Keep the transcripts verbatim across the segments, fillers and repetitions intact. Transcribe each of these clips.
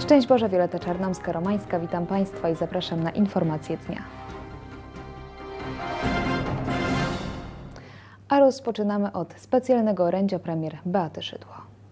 Szczęść Boże, Wioleta Czarnomska-Romańska. Witam Państwa i zapraszam na informacje dnia. A rozpoczynamy od specjalnego orędzia premier Beaty Szydło.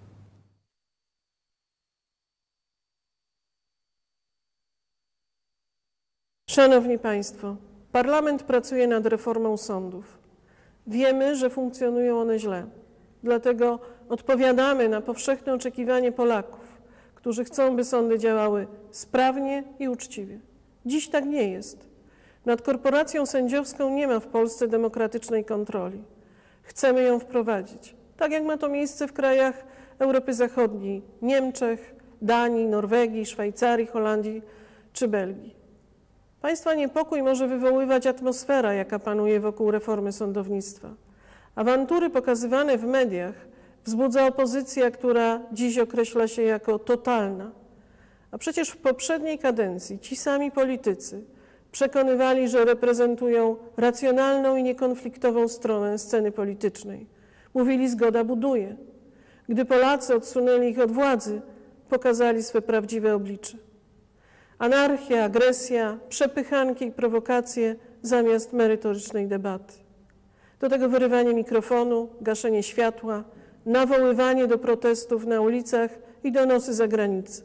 Szanowni Państwo, Parlament pracuje nad reformą sądów. Wiemy, że funkcjonują one źle. Dlatego odpowiadamy na powszechne oczekiwanie Polaków, którzy chcą, by sądy działały sprawnie i uczciwie. Dziś tak nie jest. Nad korporacją sędziowską nie ma w Polsce demokratycznej kontroli. Chcemy ją wprowadzić, tak jak ma to miejsce w krajach Europy Zachodniej, Niemczech, Danii, Norwegii, Szwajcarii, Holandii czy Belgii. Państwa niepokój może wywoływać atmosfera, jaka panuje wokół reformy sądownictwa. Awantury pokazywane w mediach wzbudza opozycja, która dziś określa się jako totalna. A przecież w poprzedniej kadencji ci sami politycy przekonywali, że reprezentują racjonalną i niekonfliktową stronę sceny politycznej. Mówili: zgoda buduje. Gdy Polacy odsunęli ich od władzy, pokazali swe prawdziwe oblicze. Anarchia, agresja, przepychanki i prowokacje zamiast merytorycznej debaty. Do tego wyrywanie mikrofonu, gaszenie światła, nawoływanie do protestów na ulicach i donosy za granicę.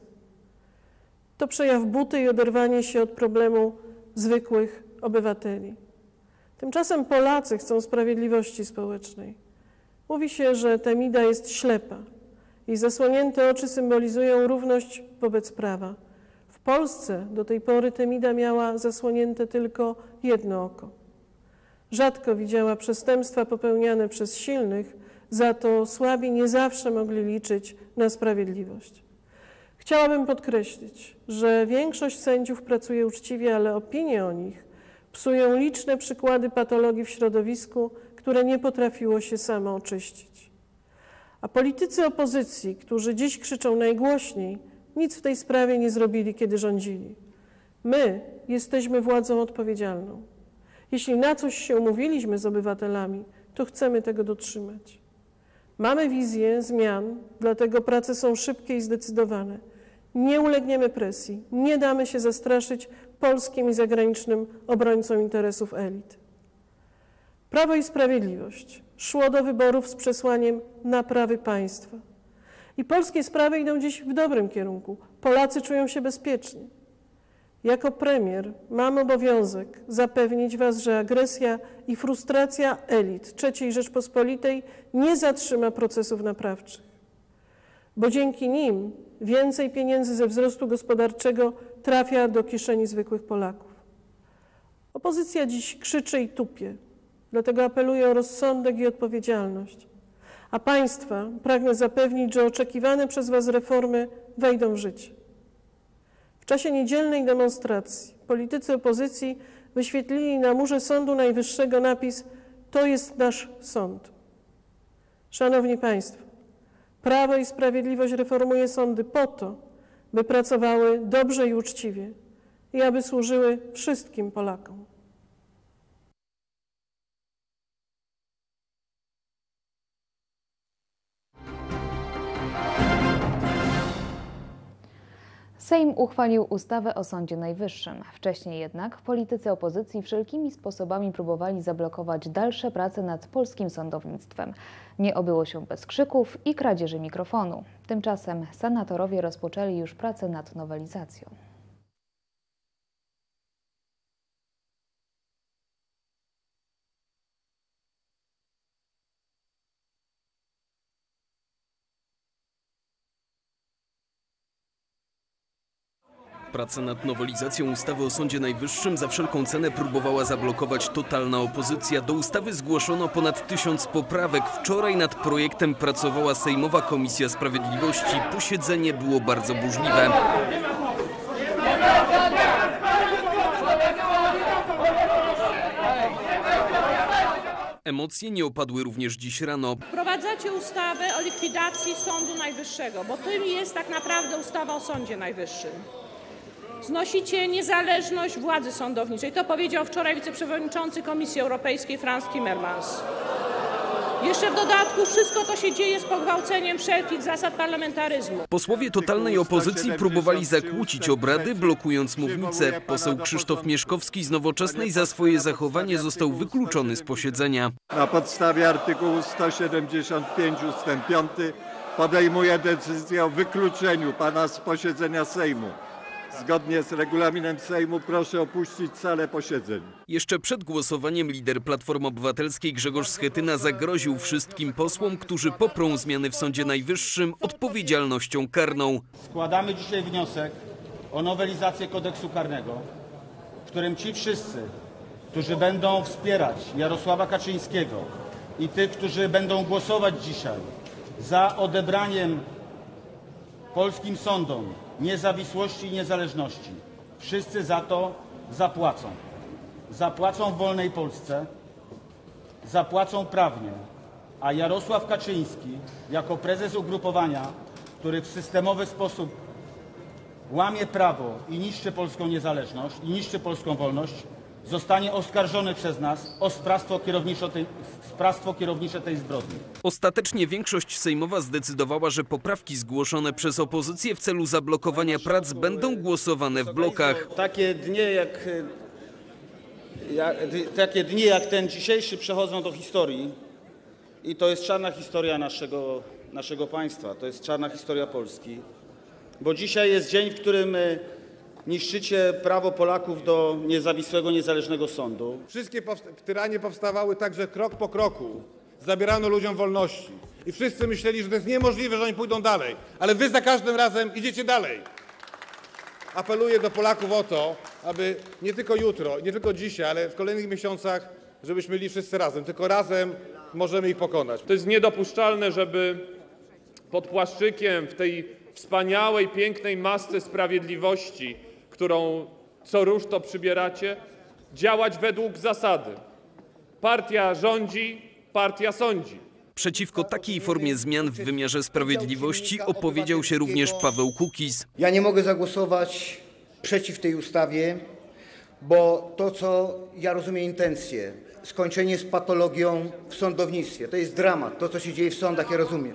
To przejaw buty i oderwanie się od problemu zwykłych obywateli. Tymczasem Polacy chcą sprawiedliwości społecznej. Mówi się, że Temida jest ślepa. Jej zasłonięte oczy symbolizują równość wobec prawa. W Polsce do tej pory Temida miała zasłonięte tylko jedno oko. Rzadko widziała przestępstwa popełniane przez silnych, za to słabi nie zawsze mogli liczyć na sprawiedliwość. Chciałabym podkreślić, że większość sędziów pracuje uczciwie, ale opinie o nich psują liczne przykłady patologii w środowisku, które nie potrafiło się samo oczyścić. A politycy opozycji, którzy dziś krzyczą najgłośniej, nic w tej sprawie nie zrobili, kiedy rządzili. My jesteśmy władzą odpowiedzialną. Jeśli na coś się umówiliśmy z obywatelami, to chcemy tego dotrzymać. Mamy wizję zmian, dlatego prace są szybkie i zdecydowane. Nie ulegniemy presji, nie damy się zastraszyć polskim i zagranicznym obrońcom interesów elit. Prawo i Sprawiedliwość szło do wyborów z przesłaniem naprawy państwa. I polskie sprawy idą dziś w dobrym kierunku. Polacy czują się bezpiecznie. Jako premier mam obowiązek zapewnić Was, że agresja i frustracja elit trzeciej Rzeczpospolitej nie zatrzyma procesów naprawczych, bo dzięki nim więcej pieniędzy ze wzrostu gospodarczego trafia do kieszeni zwykłych Polaków. Opozycja dziś krzyczy i tupie, dlatego apeluję o rozsądek i odpowiedzialność. A Państwa pragnę zapewnić, że oczekiwane przez Was reformy wejdą w życie. W czasie niedzielnej demonstracji politycy opozycji wyświetlili na murze Sądu Najwyższego napis: to jest nasz sąd. Szanowni Państwo, Prawo i Sprawiedliwość reformuje sądy po to, by pracowały dobrze i uczciwie i aby służyły wszystkim Polakom. Sejm uchwalił ustawę o Sądzie Najwyższym. Wcześniej jednak politycy opozycji wszelkimi sposobami próbowali zablokować dalsze prace nad polskim sądownictwem. Nie obyło się bez krzyków i kradzieży mikrofonu. Tymczasem senatorowie rozpoczęli już pracę nad nowelizacją. Pracę nad nowelizacją ustawy o Sądzie Najwyższym za wszelką cenę próbowała zablokować totalna opozycja. Do ustawy zgłoszono ponad tysiąc poprawek. Wczoraj nad projektem pracowała Sejmowa Komisja Sprawiedliwości. Posiedzenie było bardzo burzliwe. Emocje nie opadły również dziś rano. Wprowadzacie ustawę o likwidacji Sądu Najwyższego, bo tym jest tak naprawdę ustawa o Sądzie Najwyższym. Znosicie niezależność władzy sądowniczej. To powiedział wczoraj wiceprzewodniczący Komisji Europejskiej Frans Timmermans. Jeszcze w dodatku wszystko to się dzieje z pogwałceniem wszelkich zasad parlamentaryzmu. Posłowie totalnej opozycji próbowali zakłócić obrady, blokując mównicę. Poseł Krzysztof Mieszkowski z Nowoczesnej za swoje zachowanie został wykluczony z posiedzenia. Na podstawie artykułu sto siedemdziesiąt pięć ustęp piąty podejmuję decyzję o wykluczeniu pana z posiedzenia Sejmu. Zgodnie z regulaminem Sejmu proszę opuścić salę posiedzeń. Jeszcze przed głosowaniem lider Platformy Obywatelskiej Grzegorz Schetyna zagroził wszystkim posłom, którzy poprą zmiany w Sądzie Najwyższym, odpowiedzialnością karną. Składamy dzisiaj wniosek o nowelizację kodeksu karnego, w którym ci wszyscy, którzy będą wspierać Jarosława Kaczyńskiego i tych, którzy będą głosować dzisiaj za odebraniem polskim sądom niezawisłości i niezależności, wszyscy za to zapłacą. Zapłacą w wolnej Polsce, zapłacą prawnie, a Jarosław Kaczyński jako prezes ugrupowania, który w systemowy sposób łamie prawo i niszczy polską niezależność i niszczy polską wolność, zostanie oskarżony przez nas o sprawstwo kierownicze tej, sprawstwo kierownicze tej zbrodni. Ostatecznie większość sejmowa zdecydowała, że poprawki zgłoszone przez opozycję w celu zablokowania prac będą głosowane w blokach. Takie dni jak, jak, takie dni jak ten dzisiejszy przechodzą do historii i to jest czarna historia naszego, naszego państwa, to jest czarna historia Polski, bo dzisiaj jest dzień, w którym niszczycie prawo Polaków do niezawisłego, niezależnego sądu. Wszystkie tyranie powstawały także krok po kroku. Zabierano ludziom wolności. I wszyscy myśleli, że to jest niemożliwe, że oni pójdą dalej. Ale wy za każdym razem idziecie dalej. Apeluję do Polaków o to, aby nie tylko jutro, nie tylko dzisiaj, ale w kolejnych miesiącach, żebyśmy byli wszyscy razem. Tylko razem możemy ich pokonać. To jest niedopuszczalne, żeby pod płaszczykiem w tej wspaniałej, pięknej masce sprawiedliwości, którą co rusz to przybieracie, działać według zasady. Partia rządzi, partia sądzi. Przeciwko takiej formie zmian w wymiarze sprawiedliwości opowiedział się również Paweł Kukiz. Ja nie mogę zagłosować przeciw tej ustawie, bo to, co ja rozumiem intencje, skończenie z patologią w sądownictwie, to jest dramat, to, co się dzieje w sądach, ja rozumiem.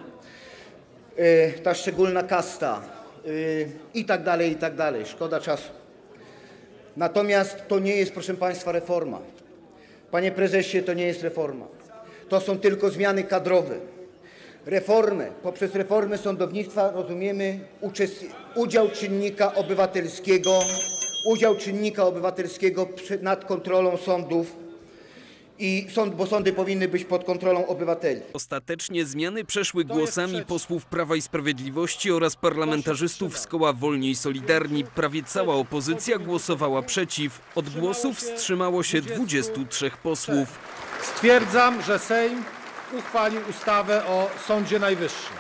Yy, ta szczególna kasta yy, i tak dalej, i tak dalej, szkoda czasu. Natomiast to nie jest, proszę państwa, reforma. Panie prezesie, to nie jest reforma. To są tylko zmiany kadrowe. Reformę, poprzez reformę sądownictwa rozumiemy udział czynnika obywatelskiego, udział czynnika obywatelskiego nad kontrolą sądów, i sąd, bo sądy powinny być pod kontrolą obywateli. Ostatecznie zmiany przeszły głosami posłów Prawa i Sprawiedliwości oraz parlamentarzystów z koła Wolni i Solidarni. Prawie cała opozycja głosowała przeciw. Od głosów wstrzymało się dwudziestu trzech posłów. Stwierdzam, że Sejm uchwalił ustawę o Sądzie Najwyższym.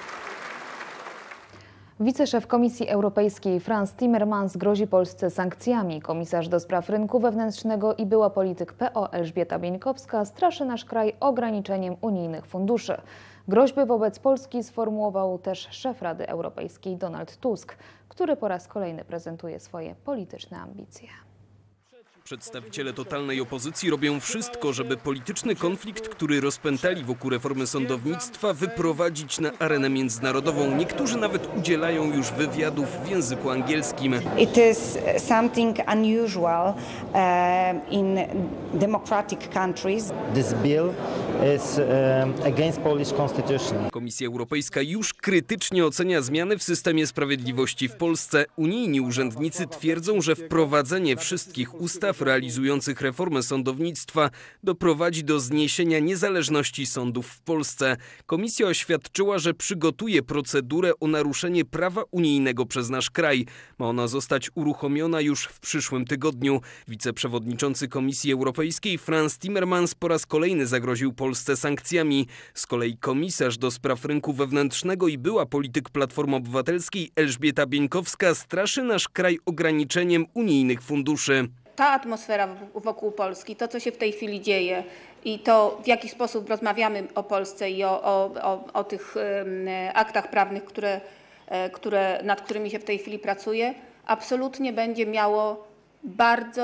Wiceszef Komisji Europejskiej Frans Timmermans grozi Polsce sankcjami. Komisarz do spraw rynku wewnętrznego i była polityk P O Elżbieta Bieńkowska straszy nasz kraj ograniczeniem unijnych funduszy. Groźby wobec Polski sformułował też szef Rady Europejskiej Donald Tusk, który po raz kolejny prezentuje swoje polityczne ambicje. Przedstawiciele totalnej opozycji robią wszystko, żeby polityczny konflikt, który rozpętali wokół reformy sądownictwa, wyprowadzić na arenę międzynarodową. Niektórzy nawet udzielają już wywiadów w języku angielskim. It is something unusual uh, in democratic countries. This bill is uh, against Polish constitution. Komisja Europejska już krytycznie ocenia zmiany w systemie sprawiedliwości w Polsce. Unijni urzędnicy twierdzą, że wprowadzenie wszystkich ustaw realizujących reformę sądownictwa doprowadzi do zniesienia niezależności sądów w Polsce. Komisja oświadczyła, że przygotuje procedurę o naruszenie prawa unijnego przez nasz kraj. Ma ona zostać uruchomiona już w przyszłym tygodniu. Wiceprzewodniczący Komisji Europejskiej Frans Timmermans po raz kolejny zagroził Polsce sankcjami. Z kolei komisarz do spraw rynku wewnętrznego i była polityk Platformy Obywatelskiej Elżbieta Bieńkowska straszy nasz kraj ograniczeniem unijnych funduszy. Ta atmosfera wokół Polski, to co się w tej chwili dzieje i to w jaki sposób rozmawiamy o Polsce i o, o, o, o tych aktach prawnych, które, które, nad którymi się w tej chwili pracuje, absolutnie będzie miało bardzo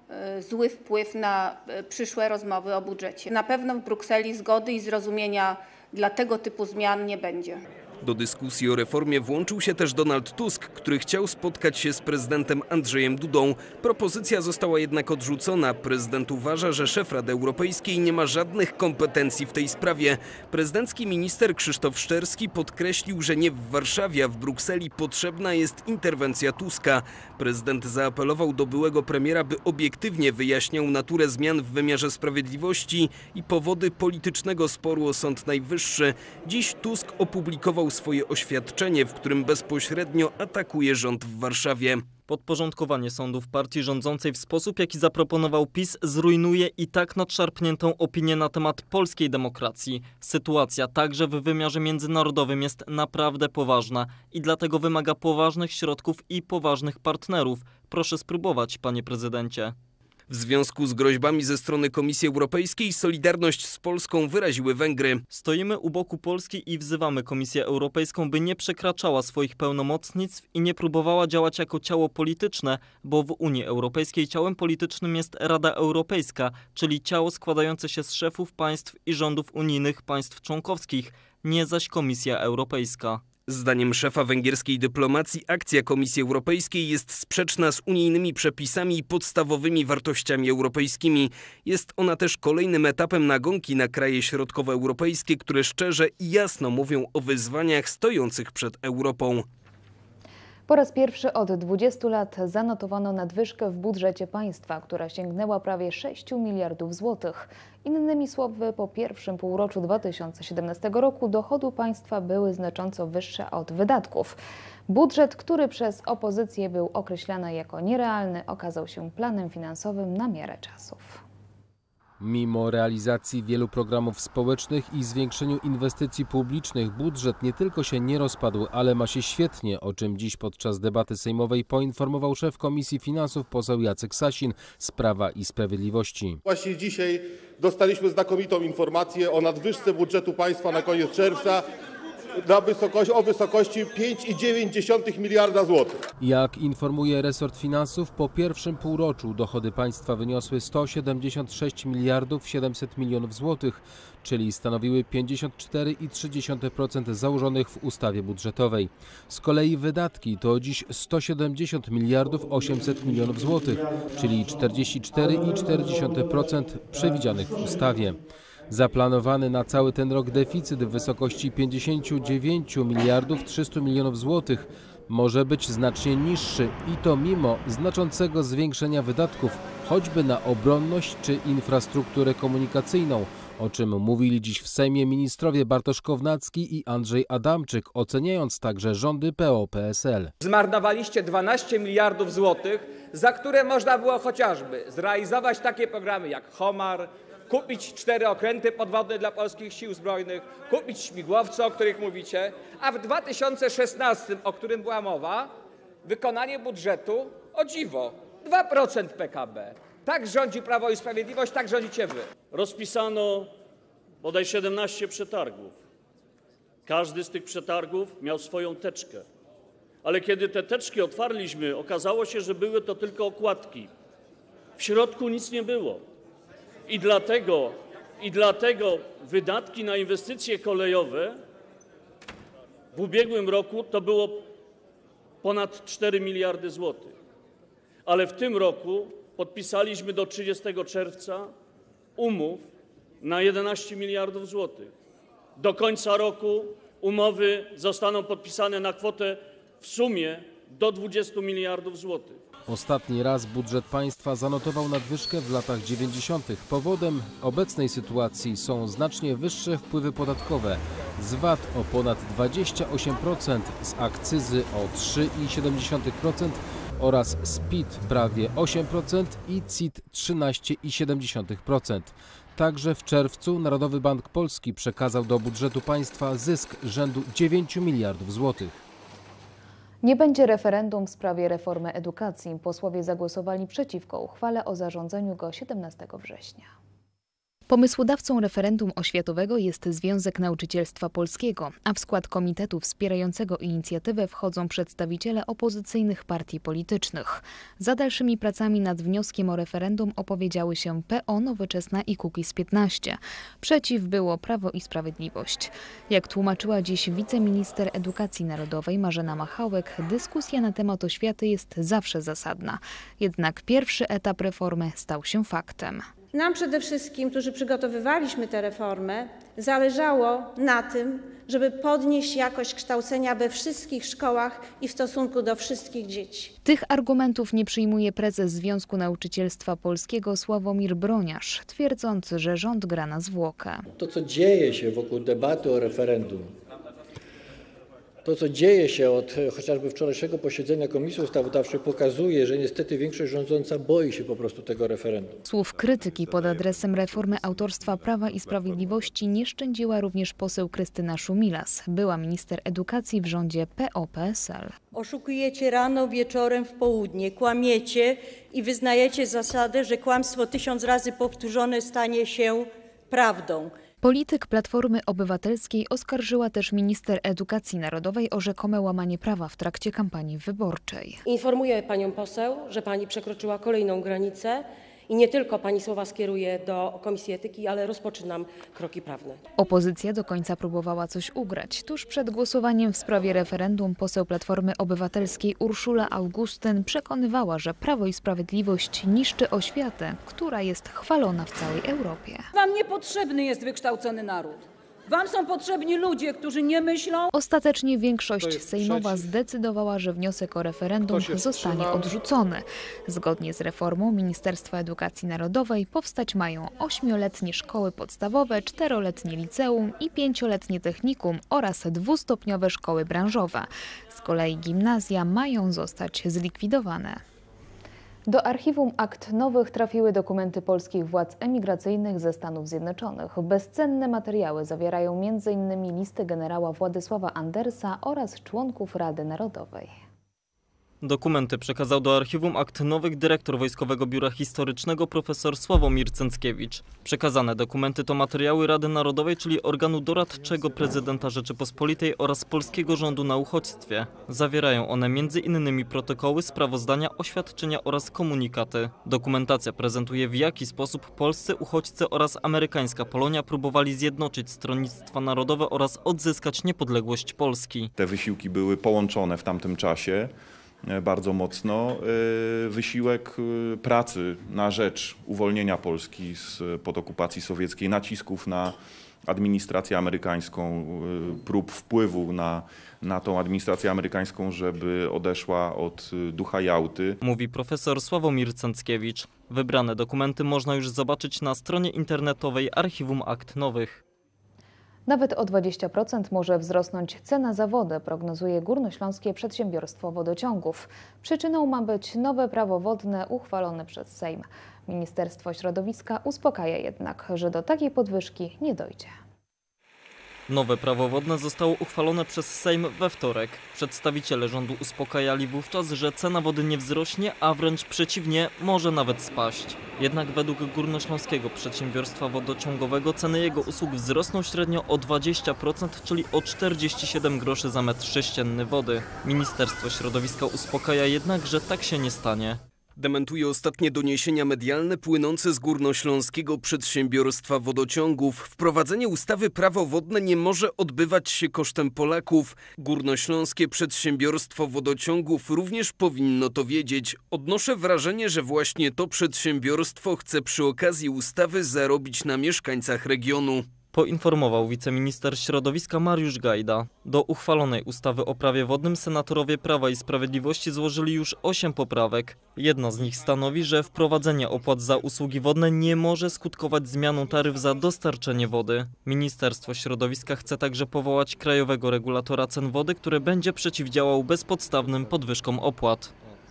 zły wpływ na przyszłe rozmowy o budżecie. Na pewno w Brukseli zgody i zrozumienia dla tego typu zmian nie będzie. Do dyskusji o reformie włączył się też Donald Tusk, który chciał spotkać się z prezydentem Andrzejem Dudą. Propozycja została jednak odrzucona. Prezydent uważa, że szef Rady Europejskiej nie ma żadnych kompetencji w tej sprawie. Prezydencki minister Krzysztof Szczerski podkreślił, że nie w Warszawie, a w Brukseli potrzebna jest interwencja Tuska. Prezydent zaapelował do byłego premiera, by obiektywnie wyjaśniał naturę zmian w wymiarze sprawiedliwości i powody politycznego sporu o Sąd Najwyższy. Dziś Tusk opublikował swoje oświadczenie, w którym bezpośrednio atakuje rząd w Warszawie. Podporządkowanie sądów partii rządzącej w sposób, jaki zaproponował PiS, zrujnuje i tak nadszarpniętą opinię na temat polskiej demokracji. Sytuacja także w wymiarze międzynarodowym jest naprawdę poważna i dlatego wymaga poważnych środków i poważnych partnerów. Proszę spróbować, panie prezydencie. W związku z groźbami ze strony Komisji Europejskiej solidarność z Polską wyraziły Węgry. Stoimy u boku Polski i wzywamy Komisję Europejską, by nie przekraczała swoich pełnomocnictw i nie próbowała działać jako ciało polityczne, bo w Unii Europejskiej ciałem politycznym jest Rada Europejska, czyli ciało składające się z szefów państw i rządów unijnych państw członkowskich, nie zaś Komisja Europejska. Zdaniem szefa węgierskiej dyplomacji akcja Komisji Europejskiej jest sprzeczna z unijnymi przepisami i podstawowymi wartościami europejskimi. Jest ona też kolejnym etapem nagonki na kraje środkowoeuropejskie, które szczerze i jasno mówią o wyzwaniach stojących przed Europą. Po raz pierwszy od dwudziestu lat zanotowano nadwyżkę w budżecie państwa, która sięgnęła prawie sześciu miliardów złotych. Innymi słowy, po pierwszym półroczu dwa tysiące siedemnastego roku dochody państwa były znacząco wyższe od wydatków. Budżet, który przez opozycję był określany jako nierealny, okazał się planem finansowym na miarę czasów. Mimo realizacji wielu programów społecznych i zwiększeniu inwestycji publicznych, budżet nie tylko się nie rozpadł, ale ma się świetnie, o czym dziś podczas debaty sejmowej poinformował szef Komisji Finansów poseł Jacek Sasin z Prawa i Sprawiedliwości. Właśnie dzisiaj dostaliśmy znakomitą informację o nadwyżce budżetu państwa na koniec czerwca na wysokości, o wysokości pięć i dziewięć dziesiątych miliarda złotych. Jak informuje resort finansów, po pierwszym półroczu dochody państwa wyniosły sto siedemdziesiąt sześć miliardów siedemset milionów złotych, czyli stanowiły pięćdziesiąt cztery i trzy dziesiąte procent założonych w ustawie budżetowej. Z kolei wydatki to dziś sto siedemdziesiąt miliardów osiemset milionów złotych, czyli czterdzieści cztery i cztery dziesiąte procent przewidzianych w ustawie. Zaplanowany na cały ten rok deficyt w wysokości pięćdziesiąt dziewięć miliardów trzysta milionów złotych może być znacznie niższy i to mimo znaczącego zwiększenia wydatków, choćby na obronność czy infrastrukturę komunikacyjną, o czym mówili dziś w Sejmie ministrowie Bartosz Kownacki i Andrzej Adamczyk, oceniając także rządy P O P S L. Zmarnowaliście dwanaście miliardów złotych, za które można było chociażby zrealizować takie programy jak Homar, kupić cztery okręty podwodne dla polskich sił zbrojnych, kupić śmigłowce, o których mówicie, a w dwa tysiące szesnastym, o którym była mowa, wykonanie budżetu, o dziwo, dwa procent P K B. Tak rządzi Prawo i Sprawiedliwość, tak rządzicie wy. Rozpisano bodaj siedemnaście przetargów. Każdy z tych przetargów miał swoją teczkę. Ale kiedy te teczki otwarliśmy, okazało się, że były to tylko okładki. W środku nic nie było. I dlatego, I dlatego wydatki na inwestycje kolejowe w ubiegłym roku to było ponad cztery miliardy złotych. Ale w tym roku podpisaliśmy do trzydziestego czerwca umów na jedenaście miliardów złotych. Do końca roku umowy zostaną podpisane na kwotę w sumie do dwudziestu miliardów złotych. Ostatni raz budżet państwa zanotował nadwyżkę w latach dziewięćdziesiątych. Powodem obecnej sytuacji są znacznie wyższe wpływy podatkowe. Z V A T o ponad dwadzieścia osiem procent, z akcyzy o trzy i siedem dziesiątych procent oraz z P I T prawie osiem procent i C I T trzynaście i siedem dziesiątych procent. Także w czerwcu Narodowy Bank Polski przekazał do budżetu państwa zysk rzędu dziewięciu miliardów złotych. Nie będzie referendum w sprawie reformy edukacji. Posłowie zagłosowali przeciwko uchwale o zarządzeniu go siedemnastego września. Pomysłodawcą referendum oświatowego jest Związek Nauczycielstwa Polskiego, a w skład komitetu wspierającego inicjatywę wchodzą przedstawiciele opozycyjnych partii politycznych. Za dalszymi pracami nad wnioskiem o referendum opowiedziały się P O, Nowoczesna i Kukiz piętnaście. Przeciw było Prawo i Sprawiedliwość. Jak tłumaczyła dziś wiceminister edukacji narodowej Marzena Machałek, dyskusja na temat oświaty jest zawsze zasadna. Jednak pierwszy etap reformy stał się faktem. Nam przede wszystkim, którzy przygotowywaliśmy tę reformę, zależało na tym, żeby podnieść jakość kształcenia we wszystkich szkołach i w stosunku do wszystkich dzieci. Tych argumentów nie przyjmuje prezes Związku Nauczycielstwa Polskiego Sławomir Broniarz, twierdząc, że rząd gra na zwłokę. To, co dzieje się wokół debaty o referendum, to, co dzieje się od chociażby wczorajszego posiedzenia Komisji Ustawodawczej, pokazuje, że niestety większość rządząca boi się po prostu tego referendum. Słów krytyki pod adresem reformy autorstwa Prawa i Sprawiedliwości nie szczędziła również poseł Krystyna Szumilas, była minister edukacji w rządzie P O P S L. Oszukujecie rano, wieczorem, w południe, kłamiecie i wyznajecie zasadę, że kłamstwo tysiąc razy powtórzone stanie się prawdą. Polityk Platformy Obywatelskiej oskarżyła też minister edukacji narodowej o rzekome łamanie prawa w trakcie kampanii wyborczej. Informuję panią poseł, że pani przekroczyła kolejną granicę i nie tylko pani słowa skieruję do Komisji Etyki, ale rozpoczynam kroki prawne. Opozycja do końca próbowała coś ugrać. Tuż przed głosowaniem w sprawie referendum poseł Platformy Obywatelskiej Urszula Augustyn przekonywała, że Prawo i Sprawiedliwość niszczy oświatę, która jest chwalona w całej Europie. Wam niepotrzebny jest wykształcony naród. Wam są potrzebni ludzie, którzy nie myślą. Ostatecznie większość sejmowa zdecydowała, że wniosek o referendum zostanie odrzucony. Zgodnie z reformą Ministerstwa Edukacji Narodowej powstać mają ośmioletnie szkoły podstawowe, czteroletnie liceum i pięcioletnie technikum oraz dwustopniowe szkoły branżowe. Z kolei gimnazja mają zostać zlikwidowane. Do archiwum akt nowych trafiły dokumenty polskich władz emigracyjnych ze Stanów Zjednoczonych. Bezcenne materiały zawierają między innymi listy generała Władysława Andersa oraz członków Rady Narodowej. Dokumenty przekazał do archiwum akt nowych dyrektor Wojskowego Biura Historycznego profesor Sławomir Cęckiewicz. Przekazane dokumenty to materiały Rady Narodowej, czyli organu doradczego prezydenta Rzeczypospolitej oraz polskiego rządu na uchodźstwie. Zawierają one między innymi protokoły, sprawozdania, oświadczenia oraz komunikaty. Dokumentacja prezentuje, w jaki sposób polscy uchodźcy oraz amerykańska Polonia próbowali zjednoczyć stronnictwa narodowe oraz odzyskać niepodległość Polski. Te wysiłki były połączone w tamtym czasie bardzo mocno. Wysiłek pracy na rzecz uwolnienia Polski spod okupacji sowieckiej, nacisków na administrację amerykańską, prób wpływu na, na tą administrację amerykańską, żeby odeszła od ducha Jałty. Mówi profesor Sławomir Cęckiewicz. Wybrane dokumenty można już zobaczyć na stronie internetowej Archiwum Akt Nowych. Nawet o dwadzieścia procent może wzrosnąć cena za wodę, prognozuje Górnośląskie Przedsiębiorstwo Wodociągów. Przyczyną ma być nowe prawo wodne uchwalone przez Sejm. Ministerstwo Środowiska uspokaja jednak, że do takiej podwyżki nie dojdzie. Nowe prawo wodne zostało uchwalone przez Sejm we wtorek. Przedstawiciele rządu uspokajali wówczas, że cena wody nie wzrośnie, a wręcz przeciwnie, może nawet spaść. Jednak według Górnośląskiego Przedsiębiorstwa Wodociągowego ceny jego usług wzrosną średnio o dwadzieścia procent, czyli o czterdzieści siedem groszy za metr sześcienny wody. Ministerstwo Środowiska uspokaja jednak, że tak się nie stanie. Dementuje ostatnie doniesienia medialne płynące z Górnośląskiego Przedsiębiorstwa Wodociągów. Wprowadzenie ustawy Prawo Wodne nie może odbywać się kosztem Polaków. Górnośląskie Przedsiębiorstwo Wodociągów również powinno to wiedzieć. Odnoszę wrażenie, że właśnie to przedsiębiorstwo chce przy okazji ustawy zarobić na mieszkańcach regionu. Poinformował wiceminister środowiska Mariusz Gajda. Do uchwalonej ustawy o prawie wodnym senatorowie Prawa i Sprawiedliwości złożyli już osiem poprawek. Jedna z nich stanowi, że wprowadzenie opłat za usługi wodne nie może skutkować zmianą taryf za dostarczenie wody. Ministerstwo Środowiska chce także powołać krajowego regulatora cen wody, który będzie przeciwdziałał bezpodstawnym podwyżkom opłat.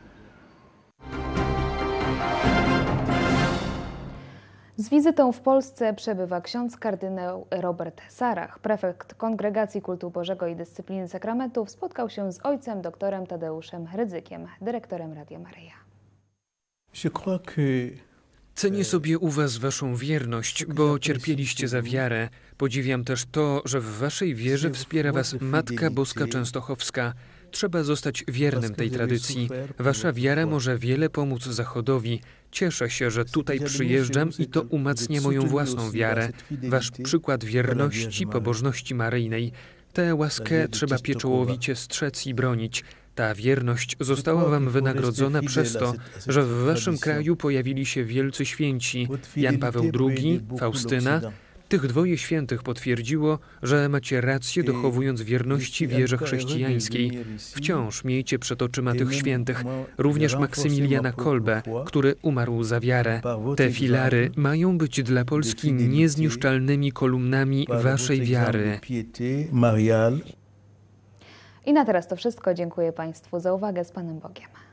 Z wizytą w Polsce przebywa ksiądz kardynał Robert Sarach. Prefekt Kongregacji Kultu Bożego i Dyscypliny Sakramentów spotkał się z ojcem doktorem Tadeuszem Rydzykiem, dyrektorem Radia Maryja. Je crois que Cenię sobie u was waszą wierność, bo cierpieliście za wiarę. Podziwiam też to, że w waszej wierze wspiera was Matka Boska Częstochowska. Trzeba zostać wiernym tej tradycji. Wasza wiara może wiele pomóc Zachodowi. Cieszę się, że tutaj przyjeżdżam i to umacnia moją własną wiarę. Wasz przykład wierności, pobożności maryjnej. Tę łaskę trzeba pieczołowicie strzec i bronić. Ta wierność została wam wynagrodzona przez to, że w waszym kraju pojawili się wielcy święci, Jan Paweł drugi, Faustyna. Tych dwoje świętych potwierdziło, że macie rację, dochowując wierności wierze chrześcijańskiej. Wciąż miejcie przed oczyma tych świętych, również Maksymiliana Kolbę, który umarł za wiarę. Te filary mają być dla Polski niezniszczalnymi kolumnami waszej wiary. I na teraz to wszystko. Dziękuję Państwu za uwagę. Z Panem Bogiem.